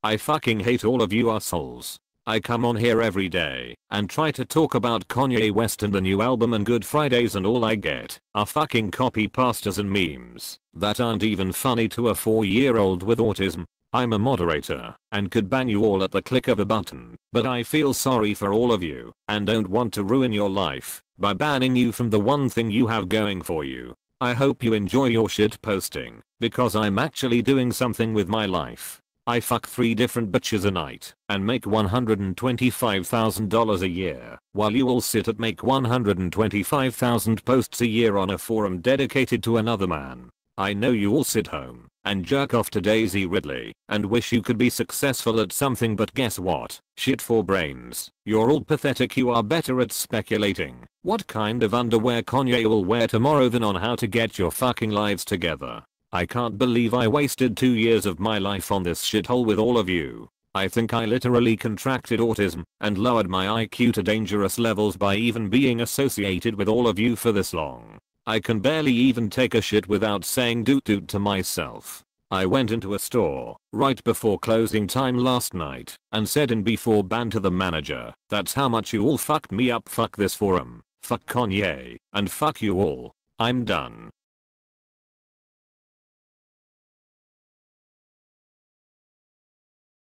I fucking hate all of you assholes. I come on here every day and try to talk about Kanye West and the new album and Good Fridays, and all I get are fucking copy pastas and memes that aren't even funny to a 4-year-old with autism. I'm a moderator and could ban you all at the click of a button, but I feel sorry for all of you and don't want to ruin your life by banning you from the one thing you have going for you. I hope you enjoy your shit posting, because I'm actually doing something with my life. I fuck 3 different bitches a night and make $125,000 a year, while you all sit at make 125,000 posts a year on a forum dedicated to another man. I know you all sit home and jerk off to Daisy Ridley and wish you could be successful at something, but guess what? Shit for brains. You're all pathetic. You are better at speculating what kind of underwear Kanye will wear tomorrow than on how to get your fucking lives together. I can't believe I wasted 2 years of my life on this shithole with all of you. I think I literally contracted autism and lowered my IQ to dangerous levels by even being associated with all of you for this long. I can barely even take a shit without saying doot doot to myself. I went into a store right before closing time last night and said in before ban to the manager, "That's how much you all fucked me up. Fuck this forum, fuck Kanye, and fuck you all. I'm done."